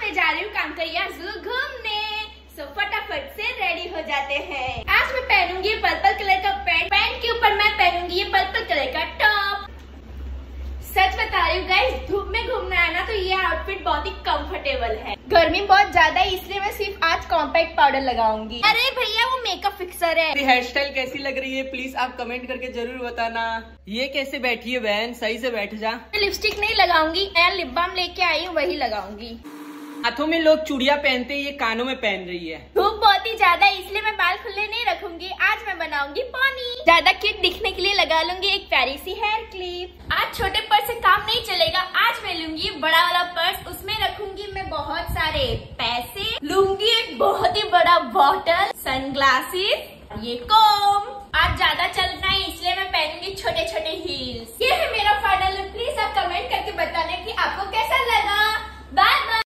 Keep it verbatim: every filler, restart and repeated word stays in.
मैं जा रही हूँ कांकरिया जू घूमने। सो फटाफट से रेडी हो जाते हैं। आज मैं पहनूंगी पर्पल कलर का पैंट, पैंट के ऊपर मैं पहनूंगी ये पर्पल कलर का टॉप। सच बता रही हूँ गाइस, धूप में घूमना है ना तो ये आउटफिट बहुत ही कंफर्टेबल है। गर्मी बहुत ज्यादा है इसलिए मैं सिर्फ आज कॉम्पैक्ट पाउडर लगाऊंगी। अरे भैया वो मेकअप फिक्सर है। हेयर स्टाइल कैसी लग रही है प्लीज आप कमेंट करके जरूर बताना। ये कैसे बैठी है बहन, सही से बैठ जा। मैं लिपस्टिक नहीं लगाऊंगी, मैं लिप बाम लेके आई हूँ वही लगाऊंगी। हाथों में लोग चूड़ियां पहनते हैं, ये कानों में पहन रही है। धूप बहुत ही ज्यादा है इसलिए मैं बाल खुले नहीं रखूंगी। आज मैं बनाऊंगी पानी। ज्यादा क्यूट दिखने के लिए लगा लूंगी एक प्यारी सी हेयर क्लिप। आज छोटे पर्स से काम नहीं चलेगा, आज मैं लूंगी बड़ा वाला पर्स। उसमें रखूंगी मैं बहुत सारे पैसे, लूंगी एक बहुत ही बड़ा बॉटल, सनग्लासेस, ये कॉम। आज ज्यादा चलना है इसलिए मैं पहनूंगी छोटे छोटे हील्स। ये है मेरा फाइनल लुक। प्लीज आप कमेंट करके बताना कि आपको कैसा लगा। Bye bye.